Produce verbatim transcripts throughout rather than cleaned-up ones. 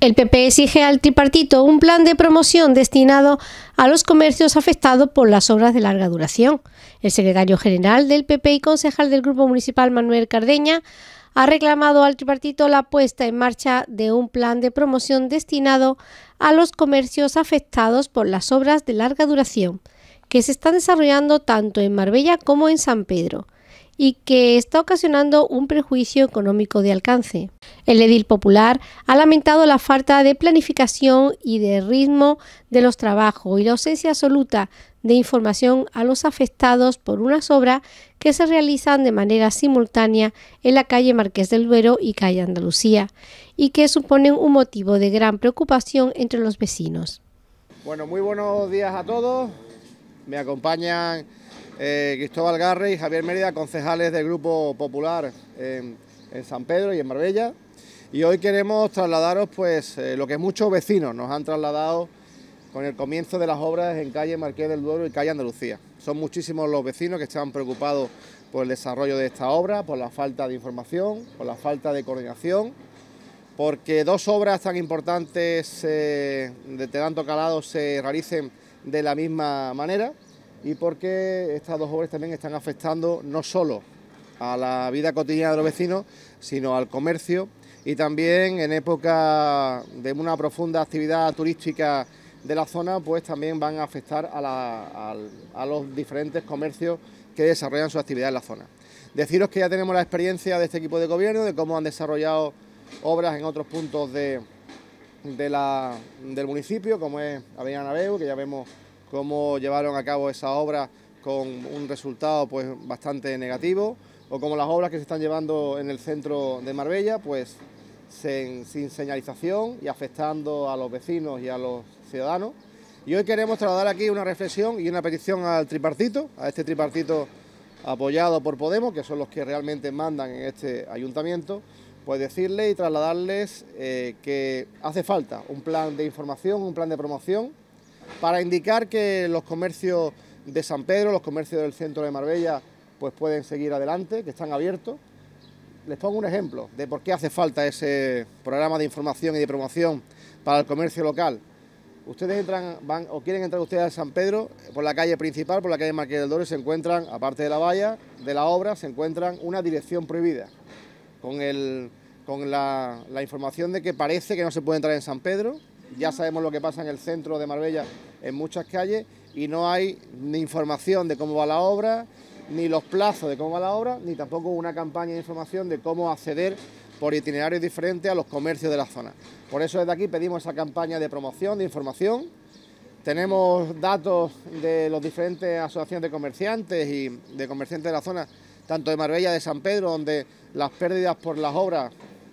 El P P exige al tripartito un plan de promoción destinado a los comercios afectados por las obras de larga duración. El secretario general del P P y concejal del Grupo Municipal, Manuel Cardeña, ha reclamado al tripartito la puesta en marcha de un plan de promoción destinado a los comercios afectados por las obras de larga duración, que se están desarrollando tanto en Marbella como en San Pedro, y que está ocasionando un perjuicio económico de alcance. El edil popular ha lamentado la falta de planificación y de ritmo de los trabajos y la ausencia absoluta de información a los afectados por unas obras que se realizan de manera simultánea en la calle Marqués del Duero y calle Andalucía, y que suponen un motivo de gran preocupación entre los vecinos. Bueno, muy buenos días a todos. Me acompañan Eh, Cristóbal Garre y Javier Mérida, concejales del Grupo Popular en, en San Pedro y en Marbella, y hoy queremos trasladaros pues eh, lo que muchos vecinos nos han trasladado con el comienzo de las obras en calle Marqués del Duero y calle Andalucía. Son muchísimos los vecinos que están preocupados por el desarrollo de esta obra, por la falta de información, por la falta de coordinación, porque dos obras tan importantes eh, de tanto calado se realicen de la misma manera, y porque estas dos obras también están afectando no solo a la vida cotidiana de los vecinos, sino al comercio, y también en época de una profunda actividad turística de la zona, pues también van a afectar a, la, a, a los diferentes comercios que desarrollan su actividad en la zona. Deciros que ya tenemos la experiencia de este equipo de gobierno, de cómo han desarrollado obras en otros puntos de, de la, del municipio, como es Avenida Naveu, que ya vemos cómo llevaron a cabo esa obra con un resultado pues bastante negativo, o como las obras que se están llevando en el centro de Marbella, pues sin, sin señalización y afectando a los vecinos y a los ciudadanos. Y hoy queremos trasladar aquí una reflexión y una petición al tripartito, a este tripartito apoyado por Podemos, que son los que realmente mandan en este ayuntamiento, pues decirles y trasladarles eh, que hace falta un plan de información, un plan de promoción, para indicar que los comercios de San Pedro, los comercios del centro de Marbella, pues pueden seguir adelante, que están abiertos. Les pongo un ejemplo de por qué hace falta ese programa de información y de promoción para el comercio local. Ustedes entran, van o quieren entrar ustedes a San Pedro, por la calle principal, por la calle Marqués del Duero, y se encuentran, aparte de la valla de la obra, se encuentran una dirección prohibida, con, el, con la, la información de que parece que no se puede entrar en San Pedro. Ya sabemos lo que pasa en el centro de Marbella, en muchas calles, y no hay ni información de cómo va la obra, ni los plazos de cómo va la obra, ni tampoco una campaña de información de cómo acceder por itinerarios diferentes a los comercios de la zona. Por eso desde aquí pedimos esa campaña de promoción, de información. Tenemos datos de las diferentes asociaciones de comerciantes y de comerciantes de la zona, tanto de Marbella como de San Pedro, donde las pérdidas por las obras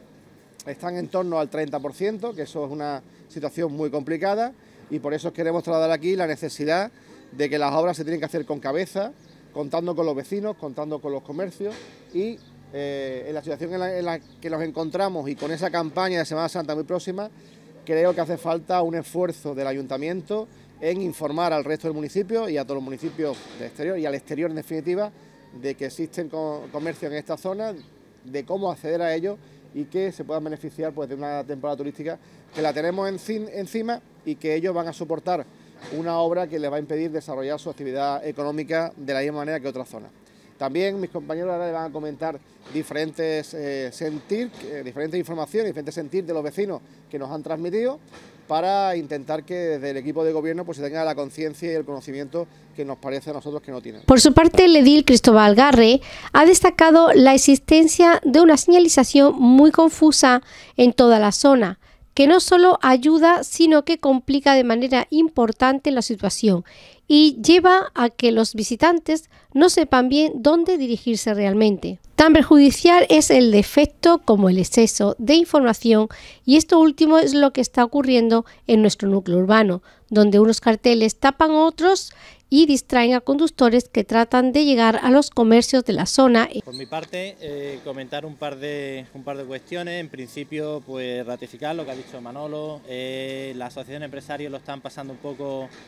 están en torno al treinta por ciento, que eso es una situación muy complicada, y por eso queremos trasladar aquí la necesidad de que las obras se tienen que hacer con cabeza, contando con los vecinos, contando con los comercios, y eh, en la situación en la, en la que nos encontramos y con esa campaña de Semana Santa muy próxima, creo que hace falta un esfuerzo del ayuntamiento en informar al resto del municipio y a todos los municipios del exterior y al exterior en definitiva, de que existen comercios en esta zona, de cómo acceder a ellos y que se puedan beneficiar pues de una temporada turística que la tenemos encima, y que ellos van a soportar una obra que les va a impedir desarrollar su actividad económica de la misma manera que otras zonas. También mis compañeros ahora les van a comentar diferentes eh, sentir, eh, diferentes informaciones, diferentes sentir de los vecinos que nos han transmitido, para intentar que desde el equipo de gobierno pues se tenga la conciencia y el conocimiento que nos parece a nosotros que no tienen. Por su parte, el edil Cristóbal Garre ha destacado la existencia de una señalización muy confusa en toda la zona, que no solo ayuda, sino que complica de manera importante la situación y lleva a que los visitantes no sepan bien dónde dirigirse realmente. Tan perjudicial es el defecto como el exceso de información, y esto último es lo que está ocurriendo en nuestro núcleo urbano, donde unos carteles tapan otros y distraen a conductores que tratan de llegar a los comercios de la zona. Por mi parte, eh, comentar un par de un par de cuestiones. En principio, pues ratificar lo que ha dicho Manolo. Eh, la asociación de empresarios lo están pasando un poco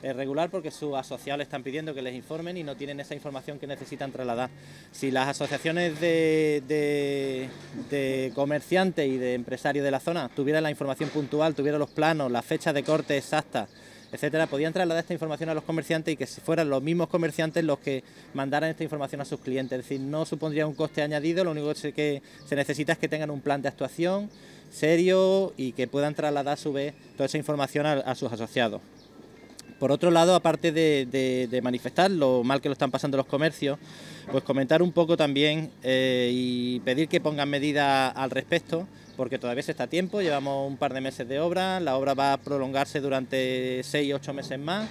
Es regular porque sus asociados le están pidiendo que les informen y no tienen esa información que necesitan trasladar. Si las asociaciones de, de, de comerciantes y de empresarios de la zona tuvieran la información puntual, tuvieran los planos, las fechas de corte exactas, etcétera, podían trasladar esta información a los comerciantes y que fueran los mismos comerciantes los que mandaran esta información a sus clientes. Es decir, no supondría un coste añadido, lo único que se necesita es que tengan un plan de actuación serio y que puedan trasladar a su vez toda esa información a, a sus asociados. Por otro lado, aparte de, de, de manifestar lo mal que lo están pasando los comercios, pues comentar un poco también eh, y pedir que pongan medidas al respecto, porque todavía se está a tiempo, llevamos un par de meses de obra, la obra va a prolongarse durante seis o ocho meses más,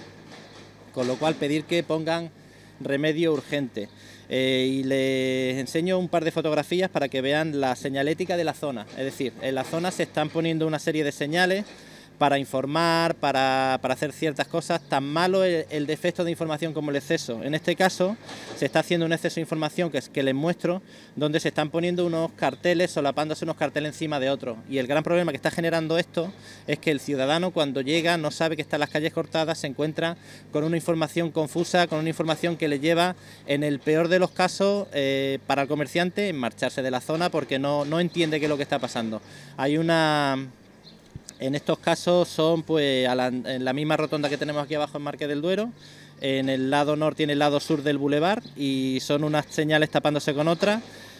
con lo cual pedir que pongan remedio urgente. Eh, y les enseño un par de fotografías para que vean la señalética de la zona, es decir, en la zona se están poniendo una serie de señales para informar, para, para hacer ciertas cosas, tan malo el, el defecto de información como el exceso. En este caso se está haciendo un exceso de información que, es, que les muestro, donde se están poniendo unos carteles, solapándose unos carteles encima de otros. Y el gran problema que está generando esto es que el ciudadano cuando llega no sabe que están las calles cortadas, se encuentra con una información confusa, con una información que le lleva, en el peor de los casos, eh, para el comerciante, en marcharse de la zona porque no, no entiende qué es lo que está pasando. Hay una... En estos casos son pues a la, en la misma rotonda que tenemos aquí abajo en Marqués del Duero, en el lado norte y en el lado sur del bulevar, y son unas señales tapándose con otras,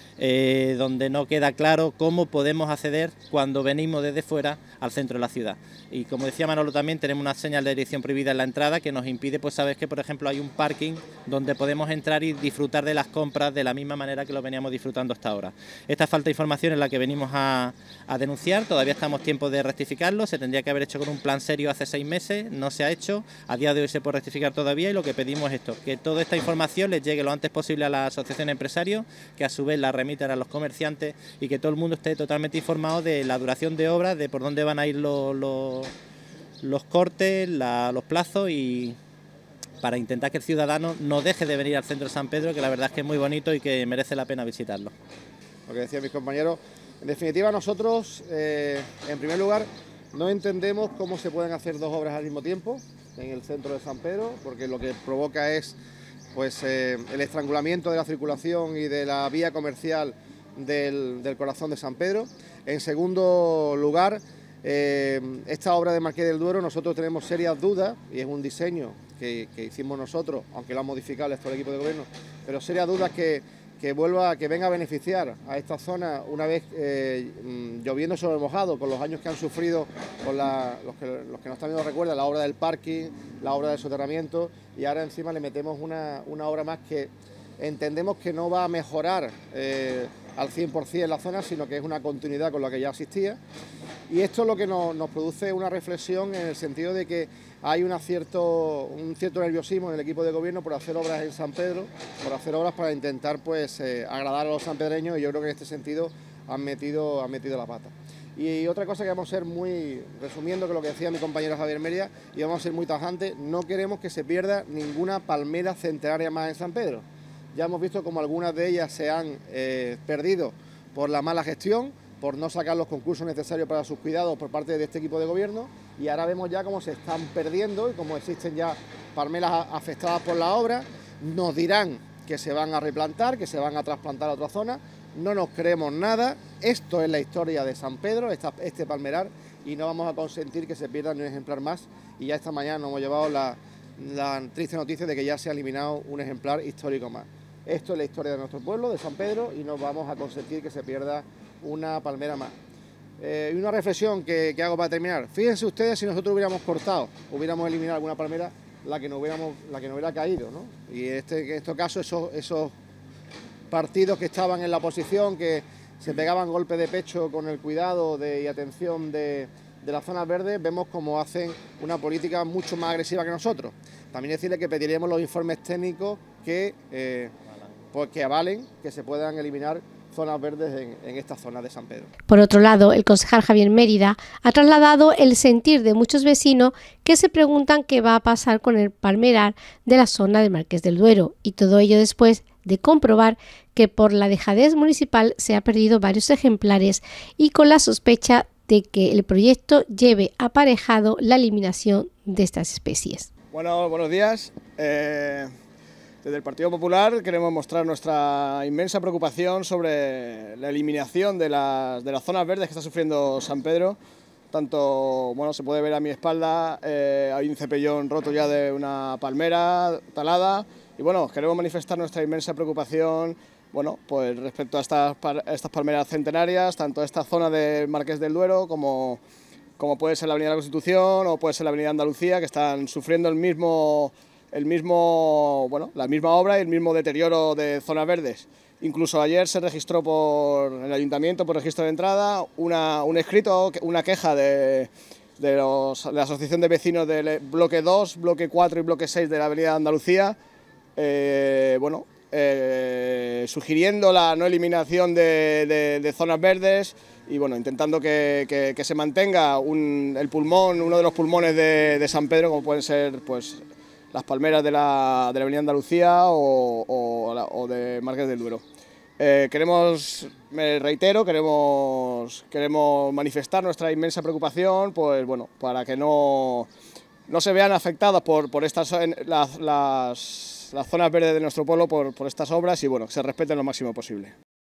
eh, donde no queda claro cómo podemos acceder cuando venimos desde fuera al centro de la ciudad. Y como decía Manolo también, tenemos una señal de dirección prohibida en la entrada que nos impide, pues sabes que por ejemplo hay un parking donde podemos entrar y disfrutar de las compras de la misma manera que lo veníamos disfrutando hasta ahora. Esta falta de información es la que venimos a, a denunciar, todavía estamos a tiempo de rectificarlo, se tendría que haber hecho con un plan serio hace seis meses, no se ha hecho, a día de hoy se puede rectificar todavía y lo que pedimos es esto, que toda esta información les llegue lo antes posible a la asociación de empresarios, que a su vez la remitan a los comerciantes y que todo el mundo esté totalmente informado de la duración de obras, de por dónde van a ir los, los, los cortes, la, los plazos, y para intentar que el ciudadano no deje de venir al centro de San Pedro, que la verdad es que es muy bonito y que merece la pena visitarlo. Lo que decían mis compañeros, en definitiva nosotros, eh, en primer lugar, no entendemos cómo se pueden hacer dos obras al mismo tiempo en el centro de San Pedro, porque lo que provoca es pues eh, el estrangulamiento de la circulación y de la vía comercial del, del corazón de San Pedro. En segundo lugar, eh, esta obra de Marqués del Duero nosotros tenemos serias dudas, y es un diseño que, que hicimos nosotros, aunque lo ha modificado el equipo de gobierno, pero serias dudas que, que vuelva, que venga a beneficiar a esta zona una vez eh, lloviendo sobre mojado, con los años que han sufrido, con la, los, que, los que nos están viendo recuerdan, la obra del parking, la obra del soterramiento, y ahora encima le metemos una, una obra más que entendemos que no va a mejorar eh, al cien por cien la zona, sino que es una continuidad con la que ya existía. Y esto es lo que nos, nos produce una reflexión en el sentido de que hay una cierto, un cierto nerviosismo en el equipo de gobierno por hacer obras en San Pedro, por hacer obras para intentar pues eh, agradar a los sanpedreños, y yo creo que en este sentido han metido, han metido la pata. Y otra cosa que vamos a ser muy, resumiendo que lo que decía mi compañero Javier Mérida, y vamos a ser muy tajantes, no queremos que se pierda ninguna palmera centenaria más en San Pedro. Ya hemos visto como algunas de ellas se han eh, perdido por la mala gestión, por no sacar los concursos necesarios para sus cuidados por parte de este equipo de gobierno, y ahora vemos ya cómo se están perdiendo y cómo existen ya palmeras afectadas por la obra. Nos dirán que se van a replantar, que se van a trasplantar a otra zona, no nos creemos nada, esto es la historia de San Pedro, esta, este palmerar, y no vamos a consentir que se pierda ni un ejemplar más, y ya esta mañana nos hemos llevado la, la triste noticia de que ya se ha eliminado un ejemplar histórico más. Esto es la historia de nuestro pueblo, de San Pedro, y no vamos a consentir que se pierda una palmera más. Eh, y una reflexión que, que hago para terminar. Fíjense ustedes si nosotros hubiéramos cortado, hubiéramos eliminado alguna palmera, la que no hubiéramos, la que no hubiera caído, ¿no? Y en este, en este caso esos, esos partidos que estaban en la oposición, que se pegaban golpes de pecho con el cuidado de, y atención de, de las zonas verdes, vemos cómo hacen una política mucho más agresiva que nosotros. También decirle que pediremos los informes técnicos que, eh, pues que avalen que se puedan eliminar zonas verdes en, en esta zona de San Pedro. Por otro lado, el concejal Javier Mérida ha trasladado el sentir de muchos vecinos que se preguntan qué va a pasar con el palmerar de la zona del Marqués del Duero, y todo ello después de comprobar que por la dejadez municipal se ha perdido varios ejemplares, y con la sospecha de que el proyecto lleve aparejado la eliminación de estas especies. Bueno, buenos días. Eh, desde el Partido Popular queremos mostrar nuestra inmensa preocupación sobre la eliminación de las, de las zonas verdes que está sufriendo San Pedro. Tanto, bueno, se puede ver a mi espalda, eh, hay un cepellón roto ya de una palmera talada. Y bueno, queremos manifestar nuestra inmensa preocupación, bueno, pues respecto a estas, a estas palmeras centenarias, tanto esta zona del Marqués del Duero como... como puede ser la Avenida de la Constitución o puede ser la Avenida Andalucía, que están sufriendo el mismo, el mismo, bueno, la misma obra y el mismo deterioro de zonas verdes. Incluso ayer se registró por el Ayuntamiento, por registro de entrada, una, un escrito, una queja de, de, los, de la Asociación de Vecinos del bloque dos, bloque cuatro y bloque seis de la Avenida Andalucía, eh, bueno, eh, sugiriendo la no eliminación de, de, de zonas verdes y bueno, intentando que, que, que se mantenga un, el pulmón, uno de los pulmones de, de San Pedro, como pueden ser pues, las palmeras de la, de la Avenida Andalucía o, o, o de Marqués del Duero. Eh, queremos, me reitero, queremos, queremos manifestar nuestra inmensa preocupación pues, bueno, para que no, no se vean afectadas por, por estas, las, las, las zonas verdes de nuestro pueblo por, por estas obras y bueno, que se respeten lo máximo posible.